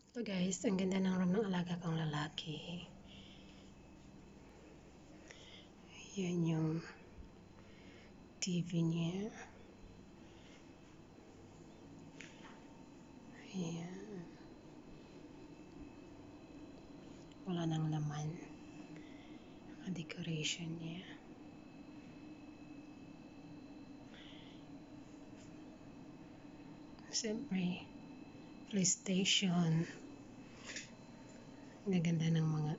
So guys, ang ganda ng room ng alaga kong lalaki. Yan yung TV niya. Ayan. Wala nang laman. Ang decoration niya. Siyempre, PlayStation. Ang ganda ng mga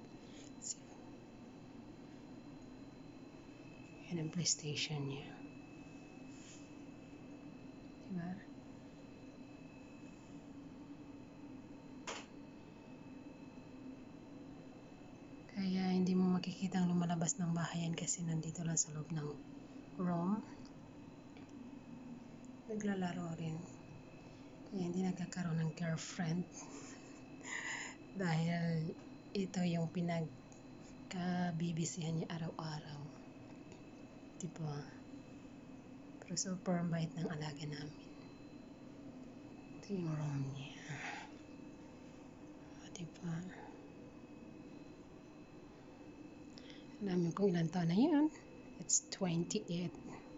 yan ang PlayStation niya. Diba? Kaya hindi mo makikita ang lumalabas ng bahayan kasi nandito lang sa loob ng room. Naglalaro rin. Kaya hindi nagkakaroon ng girlfriend. Dahil ito yung pinagkabibisihan niya araw-araw. Diba? Pero super bait ng alaga namin. Ito yung room niya. Diba? Alam kung ilang taon na yun. It's 28.